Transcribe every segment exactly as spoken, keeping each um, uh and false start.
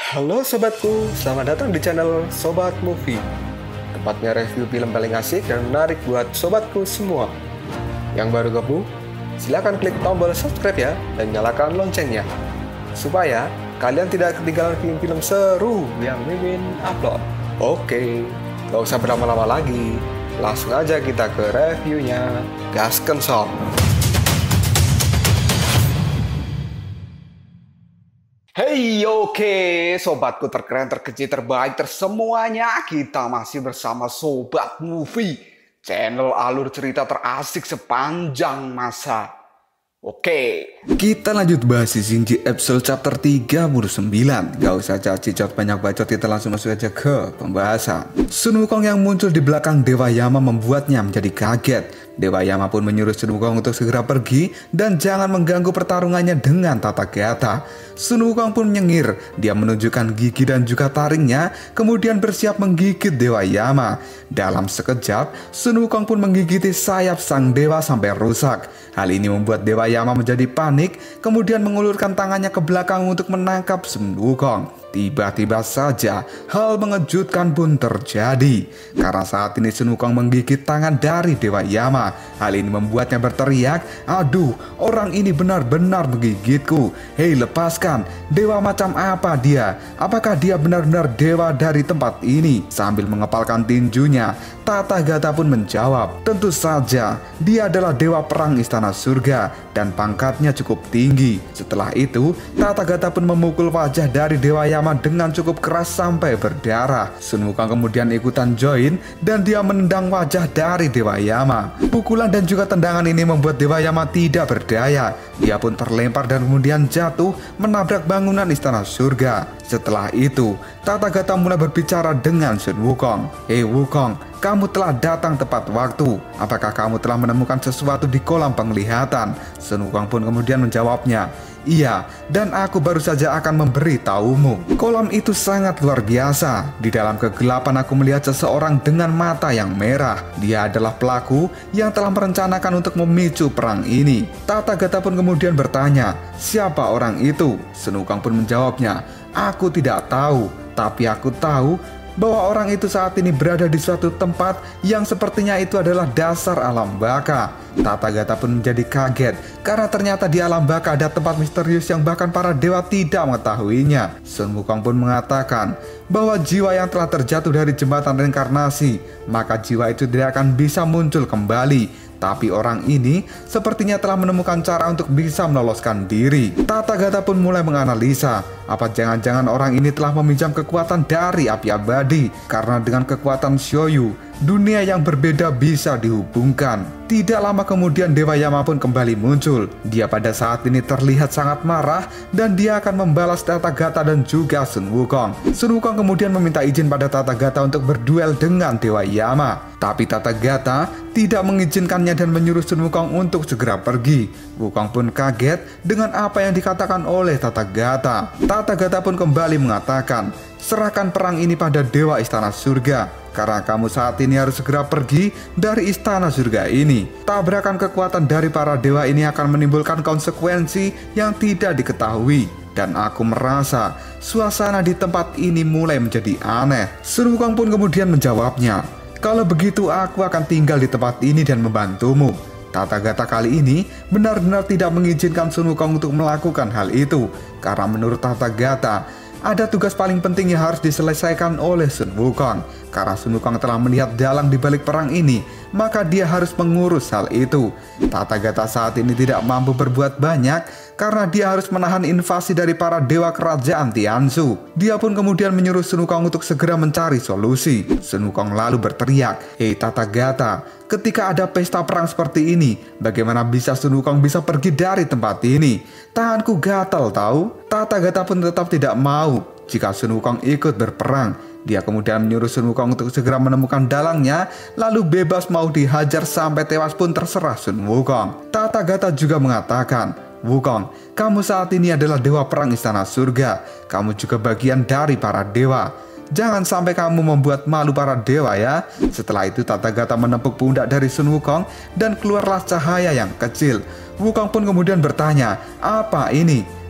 Halo sobatku, selamat datang di channel Sobat Movie. Tempatnya review film paling asik dan menarik buat sobatku semua. Yang baru gabung, silahkan klik tombol subscribe ya dan nyalakan loncengnya, supaya kalian tidak ketinggalan film-film seru yang Mimin upload. Oke, gak usah berlama-lama lagi, langsung aja kita ke reviewnya. Gasken sob. Hey, oke, sobatku terkeren, terkecil, terbaik, tersemuanya. Kita masih bersama Sobat Movie, channel alur cerita terasik sepanjang masa. Oke, kita lanjut bahas si Shinji episode chapter tiga puluh sembilan. Gak usah cacicot banyak bacot, kita langsung masuk aja ke pembahasan. Sun Wukong yang muncul di belakang Dewa Yama membuatnya menjadi kaget. Dewa Yama pun menyuruh Sun Wukong untuk segera pergi dan jangan mengganggu pertarungannya dengan Tathagata. Sun Wukong pun menyengir, dia menunjukkan gigi dan juga taringnya, kemudian bersiap menggigit Dewa Yama. Dalam sekejap, Sun Wukong pun menggigiti sayap sang dewa sampai rusak. Hal ini membuat Dewa Yama menjadi panik, kemudian mengulurkan tangannya ke belakang untuk menangkap Sun Wukong. Tiba-tiba saja hal mengejutkan pun terjadi, karena saat ini Sun Wukong menggigit tangan dari Dewa Yama. Hal ini membuatnya berteriak, "Aduh, orang ini benar-benar menggigitku. Hei, lepaskan, dewa macam apa dia? Apakah dia benar-benar dewa dari tempat ini?" Sambil mengepalkan tinjunya, Tathagata pun menjawab, "Tentu saja, dia adalah dewa perang istana surga dan pangkatnya cukup tinggi." Setelah itu, Tathagata pun memukul wajah dari Dewa Yama dengan cukup keras sampai berdarah. Sun Wukong kemudian ikutan join dan dia menendang wajah dari Dewa Yama. Pukulan dan juga tendangan ini membuat Dewa Yama tidak berdaya. Dia pun terlempar dan kemudian jatuh menabrak bangunan istana surga. Setelah itu, Tathagata mulai berbicara dengan Sun Wukong. "Hei Wukong, kamu telah datang tepat waktu. Apakah kamu telah menemukan sesuatu di kolam penglihatan?" Sun Wukong pun kemudian menjawabnya, "Iya, dan aku baru saja akan memberi taumu. Kolam itu sangat luar biasa. Di dalam kegelapan aku melihat seseorang dengan mata yang merah. Dia adalah pelaku yang telah merencanakan untuk memicu perang ini." Tathagata pun kemudian bertanya, "Siapa orang itu?" Sun Wukong pun menjawabnya, "Aku tidak tahu, tapi aku tahu bahwa orang itu saat ini berada di suatu tempat yang sepertinya itu adalah dasar alam baka." Tathagata pun menjadi kaget karena ternyata di alam baka ada tempat misterius yang bahkan para dewa tidak mengetahuinya. Sun Wukong pun mengatakan bahwa jiwa yang telah terjatuh dari jembatan reinkarnasi, maka jiwa itu tidak akan bisa muncul kembali. Tapi orang ini sepertinya telah menemukan cara untuk bisa meloloskan diri. Tathagata pun mulai menganalisa, apa jangan-jangan orang ini telah meminjam kekuatan dari api abadi, karena dengan kekuatan Shoyu, dunia yang berbeda bisa dihubungkan. Tidak lama kemudian Dewa Yama pun kembali muncul. Dia pada saat ini terlihat sangat marah dan dia akan membalas Tathagata dan juga Sun Wukong. Sun Wukong kemudian meminta izin pada Tathagata untuk berduel dengan Dewa Yama. Tapi Tathagata tidak mengizinkannya dan menyuruh Sun Wukong untuk segera pergi. Wukong pun kaget dengan apa yang dikatakan oleh Tathagata. Tathagata pun kembali mengatakan, "Serahkan perang ini pada Dewa Istana Surga, karena kamu saat ini harus segera pergi dari Istana Surga ini. Tabrakan kekuatan dari para dewa ini akan menimbulkan konsekuensi yang tidak diketahui. Dan aku merasa suasana di tempat ini mulai menjadi aneh." Sun Wukong pun kemudian menjawabnya, "Kalau begitu aku akan tinggal di tempat ini dan membantumu." Tathagata kali ini benar-benar tidak mengizinkan Sun Wukong untuk melakukan hal itu, karena menurut Tathagata ada tugas paling penting yang harus diselesaikan oleh Sun Wukong. Karena Sun Wukong telah melihat dalang di balik perang ini, maka dia harus mengurus hal itu. Tathagata saat ini tidak mampu berbuat banyak karena dia harus menahan invasi dari para dewa kerajaan Tianzhu. Dia pun kemudian menyuruh Sun Wukong untuk segera mencari solusi. Sun Wukong lalu berteriak, "Hei Tathagata, ketika ada pesta perang seperti ini, bagaimana bisa Sun Wukong bisa pergi dari tempat ini? Tanganku gatal tahu." Tathagata pun tetap tidak mau jika Sun Wukong ikut berperang. Dia kemudian menyuruh Sun Wukong untuk segera menemukan dalangnya, lalu bebas mau dihajar sampai tewas pun terserah Sun Wukong. Tathagata juga mengatakan, "Wukong, kamu saat ini adalah dewa perang istana surga. Kamu juga bagian dari para dewa. Jangan sampai kamu membuat malu para dewa ya." Setelah itu Tathagata menepuk pundak dari Sun Wukong dan keluarlah cahaya yang kecil. Wukong pun kemudian bertanya, "Apa ini?"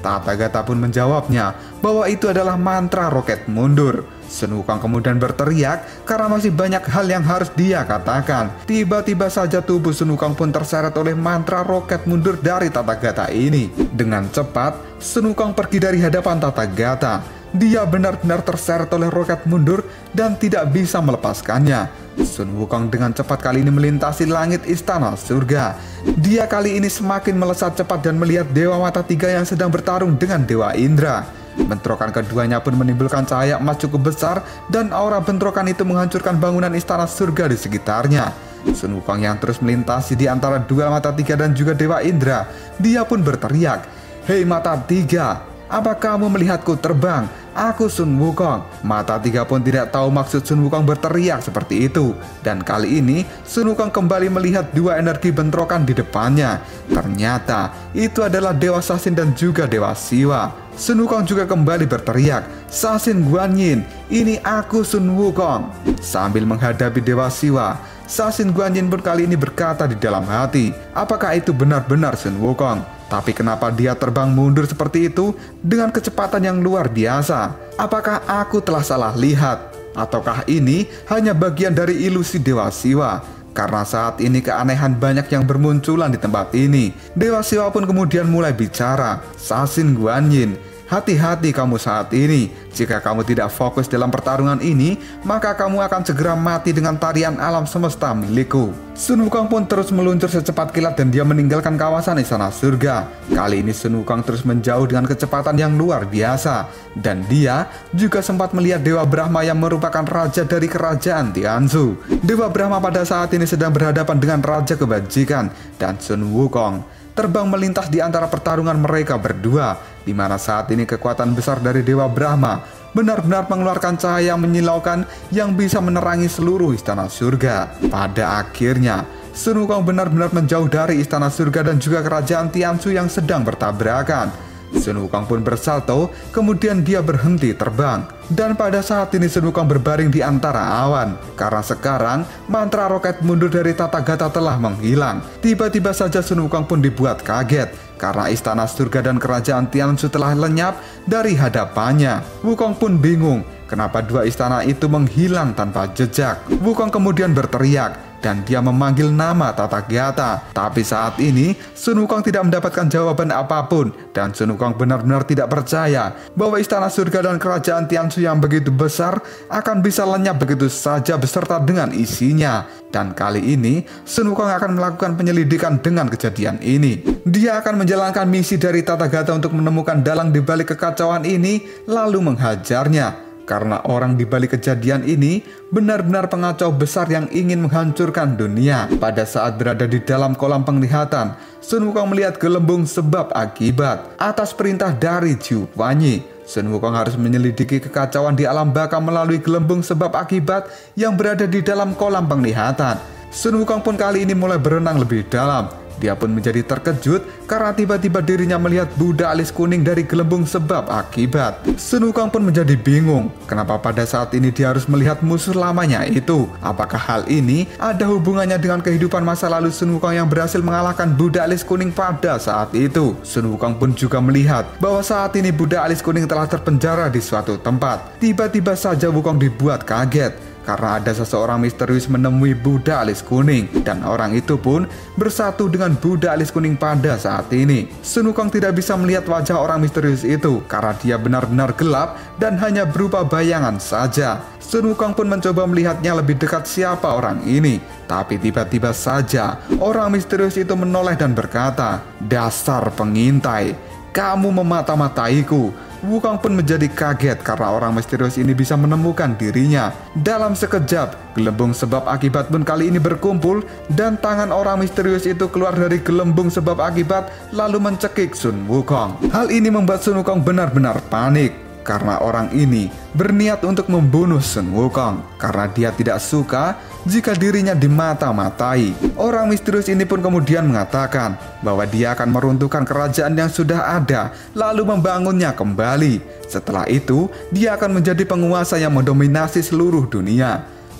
Tathagata pun menjawabnya bahwa itu adalah mantra roket mundur. Sun Wukong kemudian berteriak karena masih banyak hal yang harus dia katakan. Tiba-tiba saja tubuh Sun Wukong pun terseret oleh mantra roket mundur dari Tathagata ini. Dengan cepat, Sun Wukong pergi dari hadapan Tathagata. Dia benar-benar terseret oleh roket mundur dan tidak bisa melepaskannya. Sun Wukong dengan cepat kali ini melintasi langit istana surga. Dia kali ini semakin melesat cepat dan melihat Dewa Mata Tiga yang sedang bertarung dengan Dewa Indra. Bentrokan keduanya pun menimbulkan cahaya emas cukup besar dan aura bentrokan itu menghancurkan bangunan istana surga di sekitarnya. Sun Wukong yang terus melintasi di antara dua Mata Tiga dan juga Dewa Indra, dia pun berteriak, "Hei Mata Tiga, apa kamu melihatku terbang? Aku Sun Wukong." Mata Tiga pun tidak tahu maksud Sun Wukong berteriak seperti itu. Dan kali ini Sun Wukong kembali melihat dua energi bentrokan di depannya. Ternyata itu adalah Dewa Sasin dan juga Dewa Siwa. Sun Wukong juga kembali berteriak, "Sasin Guanyin, ini aku Sun Wukong." Sambil menghadapi Dewa Siwa, Sasin Guanyin pun kali ini berkata di dalam hati, apakah itu benar-benar Sun Wukong? Tapi kenapa dia terbang mundur seperti itu dengan kecepatan yang luar biasa? Apakah aku telah salah lihat? Ataukah ini hanya bagian dari ilusi Dewa Siwa? Karena saat ini keanehan banyak yang bermunculan di tempat ini. Dewa Siwa pun kemudian mulai bicara, "Sasin Guanyin, hati-hati kamu saat ini. Jika kamu tidak fokus dalam pertarungan ini, maka kamu akan segera mati dengan tarian alam semesta milikku." Sun Wukong pun terus meluncur secepat kilat dan dia meninggalkan kawasan istana surga. Kali ini Sun Wukong terus menjauh dengan kecepatan yang luar biasa. Dan dia juga sempat melihat Dewa Brahma yang merupakan raja dari kerajaan Tianzhu. Dewa Brahma pada saat ini sedang berhadapan dengan Raja Kebajikan dan Sun Wukong terbang melintas di antara pertarungan mereka berdua, di mana saat ini kekuatan besar dari Dewa Brahma benar-benar mengeluarkan cahaya yang menyilaukan yang bisa menerangi seluruh istana surga. Pada akhirnya, Sun Wukong benar-benar menjauh dari istana surga dan juga kerajaan Tianzhu yang sedang bertabrakan. Sun Wukong pun bersalto, kemudian dia berhenti terbang. Dan pada saat ini Sun Wukong berbaring di antara awan. Karena sekarang mantra roket mundur dari Tathagata telah menghilang. Tiba-tiba saja Sun Wukong pun dibuat kaget karena istana surga dan kerajaan Tianzhu telah lenyap dari hadapannya. Wukong pun bingung kenapa dua istana itu menghilang tanpa jejak. Wukong kemudian berteriak dan dia memanggil nama Tathagata. Tapi saat ini Sun Wukong tidak mendapatkan jawaban apapun dan Sun Wukong benar-benar tidak percaya bahwa istana surga dan kerajaan Tianzhu yang begitu besar akan bisa lenyap begitu saja beserta dengan isinya. Dan kali ini Sun Wukong akan melakukan penyelidikan dengan kejadian ini. Dia akan menjalankan misi dari Tathagata untuk menemukan dalang di balik kekacauan ini lalu menghajarnya. Karena orang di balik kejadian ini benar-benar pengacau besar yang ingin menghancurkan dunia. Pada saat berada di dalam kolam penglihatan, Sun Wukong melihat gelembung sebab akibat. Atas perintah dari Zhu Huanyi, Sun Wukong harus menyelidiki kekacauan di alam baka melalui gelembung sebab akibat yang berada di dalam kolam penglihatan. Sun Wukong pun kali ini mulai berenang lebih dalam. Dia pun menjadi terkejut karena tiba-tiba dirinya melihat Buddha alis kuning dari gelembung sebab akibat. Sun Wukong pun menjadi bingung kenapa pada saat ini dia harus melihat musuh lamanya itu. Apakah hal ini ada hubungannya dengan kehidupan masa lalu Sun Wukong yang berhasil mengalahkan Buddha alis kuning pada saat itu? Sun Wukong pun juga melihat bahwa saat ini Buddha alis kuning telah terpenjara di suatu tempat. Tiba-tiba saja Wukong dibuat kaget karena ada seseorang misterius menemui Buddha alis kuning, dan orang itu pun bersatu dengan Buddha alis kuning pada saat ini. Sun Wukong tidak bisa melihat wajah orang misterius itu karena dia benar-benar gelap dan hanya berupa bayangan saja. Sun Wukong pun mencoba melihatnya lebih dekat siapa orang ini. Tapi tiba-tiba saja orang misterius itu menoleh dan berkata, "Dasar pengintai, kamu memata-mataiku." Wukong pun menjadi kaget karena orang misterius ini bisa menemukan dirinya. Dalam sekejap, gelembung sebab akibat pun kali ini berkumpul dan tangan orang misterius itu keluar dari gelembung sebab akibat lalu mencekik Sun Wukong. Hal ini membuat Sun Wukong benar-benar panik karena orang ini berniat untuk membunuh Sun Wukong karena dia tidak suka jika dirinya dimata-matai. Orang misterius ini pun kemudian mengatakan bahwa dia akan meruntuhkan kerajaan yang sudah ada lalu membangunnya kembali. Setelah itu, dia akan menjadi penguasa yang mendominasi seluruh dunia.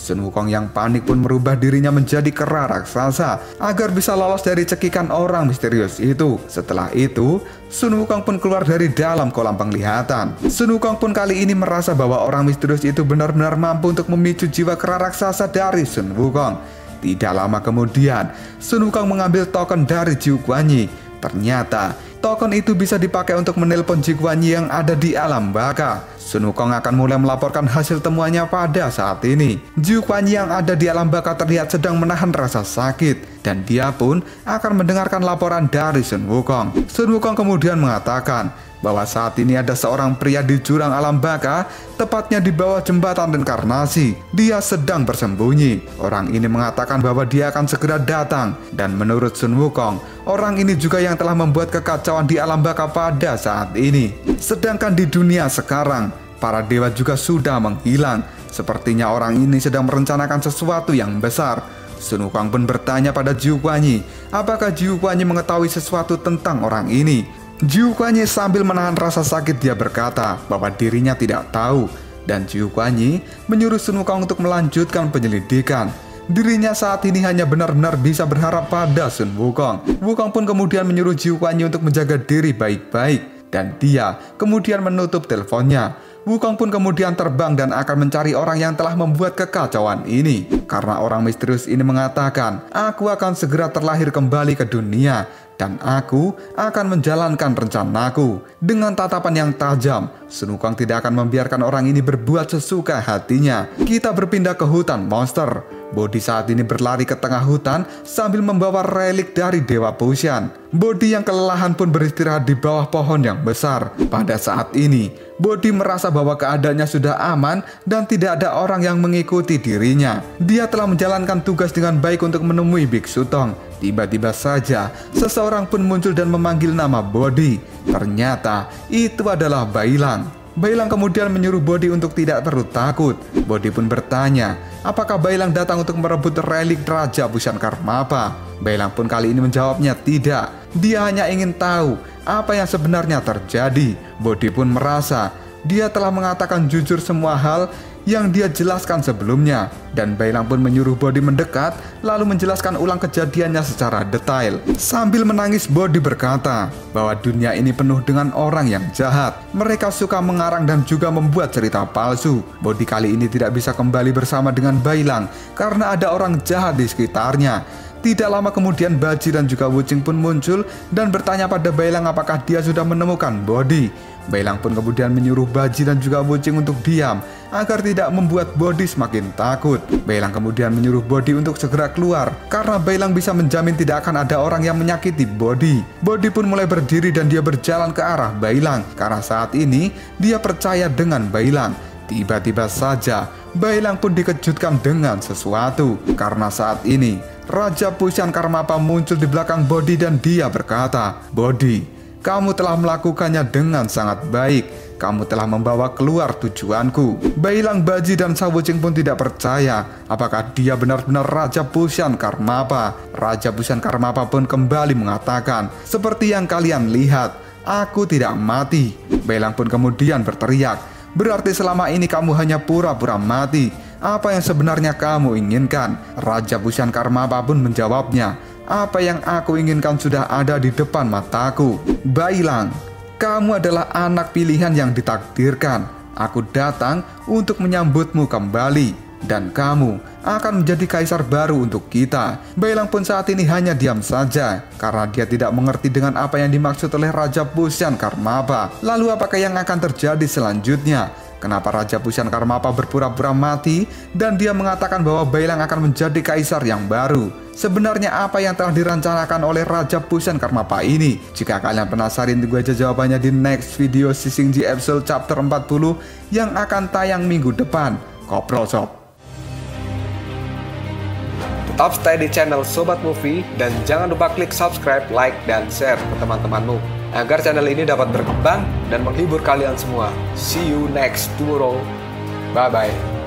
Sun Wukong yang panik pun merubah dirinya menjadi kera raksasa agar bisa lolos dari cekikan orang misterius itu. Setelah itu, Sun Wukong pun keluar dari dalam kolam penglihatan. Sun Wukong pun kali ini merasa bahwa orang misterius itu benar-benar mampu untuk memicu jiwa kera raksasa dari Sun Wukong. Tidak lama kemudian, Sun Wukong mengambil token dari Jiu Guan Yi. Ternyata, token itu bisa dipakai untuk menelpon Jiu Guan Yi yang ada di alam baka. Sun Wukong akan mulai melaporkan hasil temuannya pada saat ini. Jiu Guan Yi yang ada di alam baka terlihat sedang menahan rasa sakit, dan dia pun akan mendengarkan laporan dari Sun Wukong. Sun Wukong kemudian mengatakan bahwa saat ini ada seorang pria di jurang alam baka, tepatnya di bawah jembatan reinkarnasi. Dia sedang bersembunyi. Orang ini mengatakan bahwa dia akan segera datang, dan menurut Sun Wukong, orang ini juga yang telah membuat kekacauan di alam baka pada saat ini. Sedangkan di dunia sekarang, para dewa juga sudah menghilang. Sepertinya orang ini sedang merencanakan sesuatu yang besar. Sun Wukong pun bertanya pada Jiu Guan Yi, apakah Jiu Guan Yi mengetahui sesuatu tentang orang ini. Jiu Guan Yi sambil menahan rasa sakit dia berkata bahwa dirinya tidak tahu, dan Jiu Guan Yi menyuruh Sun Wukong untuk melanjutkan penyelidikan. Dirinya saat ini hanya benar-benar bisa berharap pada Sun Wukong. Wukong pun kemudian menyuruh Jiu Guan Yi untuk menjaga diri baik-baik, dan dia kemudian menutup teleponnya. Wukong pun kemudian terbang dan akan mencari orang yang telah membuat kekacauan ini. Karena orang misterius ini mengatakan, aku akan segera terlahir kembali ke dunia, dan aku akan menjalankan rencanaku. Dengan tatapan yang tajam, Sun Wukong tidak akan membiarkan orang ini berbuat sesuka hatinya. Kita berpindah ke hutan monster. Bodi saat ini berlari ke tengah hutan sambil membawa relik dari Dewa Fusion. Bodi yang kelelahan pun beristirahat di bawah pohon yang besar. Pada saat ini, Bodi merasa bahwa keadaannya sudah aman dan tidak ada orang yang mengikuti dirinya. Dia telah menjalankan tugas dengan baik untuk menemui Biksu Tong. Tiba-tiba saja, seseorang pun muncul dan memanggil nama Bodi. Ternyata, itu adalah Bailang. Bailang kemudian menyuruh Bodi untuk tidak terlalu takut. Bodi pun bertanya, apakah Bailang datang untuk merebut relik Raja Fusion Karmapa? Bailang pun kali ini menjawabnya tidak. Dia hanya ingin tahu apa yang sebenarnya terjadi. Bodi pun merasa dia telah mengatakan jujur semua hal yang dia jelaskan sebelumnya, dan Bailang pun menyuruh Bodi mendekat lalu menjelaskan ulang kejadiannya secara detail. Sambil menangis, Bodi berkata bahwa dunia ini penuh dengan orang yang jahat. Mereka suka mengarang dan juga membuat cerita palsu. Bodi kali ini tidak bisa kembali bersama dengan Bailang karena ada orang jahat di sekitarnya. Tidak lama kemudian Baji dan juga Wuching pun muncul dan bertanya pada Bailang apakah dia sudah menemukan Bodi. Bailang pun kemudian menyuruh Baji dan juga Wuching untuk diam agar tidak membuat Bodi semakin takut. Bailang kemudian menyuruh Bodi untuk segera keluar karena Bailang bisa menjamin tidak akan ada orang yang menyakiti Bodi. Bodi pun mulai berdiri dan dia berjalan ke arah Bailang karena saat ini dia percaya dengan Bailang. Tiba-tiba saja Bailang pun dikejutkan dengan sesuatu karena saat ini Raja Fusion Karmapa muncul di belakang Bodi dan dia berkata, Bodi, kamu telah melakukannya dengan sangat baik. Kamu telah membawa keluar tujuanku. Bailang, Baji, dan Wuching pun tidak percaya apakah dia benar-benar Raja Fusion Karmapa. Raja Fusion Karmapa pun kembali mengatakan, seperti yang kalian lihat, aku tidak mati. Bailang pun kemudian berteriak, berarti selama ini kamu hanya pura-pura mati. Apa yang sebenarnya kamu inginkan? Raja Fusion Karmapa pun menjawabnya, apa yang aku inginkan sudah ada di depan mataku. Bailang, kamu adalah anak pilihan yang ditakdirkan. Aku datang untuk menyambutmu kembali. Dan kamu akan menjadi kaisar baru untuk kita. Bailang pun saat ini hanya diam saja karena dia tidak mengerti dengan apa yang dimaksud oleh Raja Fusion Karmapa. Lalu apakah yang akan terjadi selanjutnya? Kenapa Raja Fusion Karmapa berpura-pura mati dan dia mengatakan bahwa Bailang akan menjadi kaisar yang baru? Sebenarnya apa yang telah direncanakan oleh Raja Fusion Karmapa ini? Jika kalian penasaran, tunggu aja jawabannya di next video Sising Ji episode chapter empat puluh yang akan tayang minggu depan. Koprol Sob. Tetap stay di channel Sobat Movie dan jangan lupa klik subscribe, like, dan share ke teman-temanmu agar channel ini dapat berkembang dan menghibur kalian semua. See you next tomorrow. Bye-bye.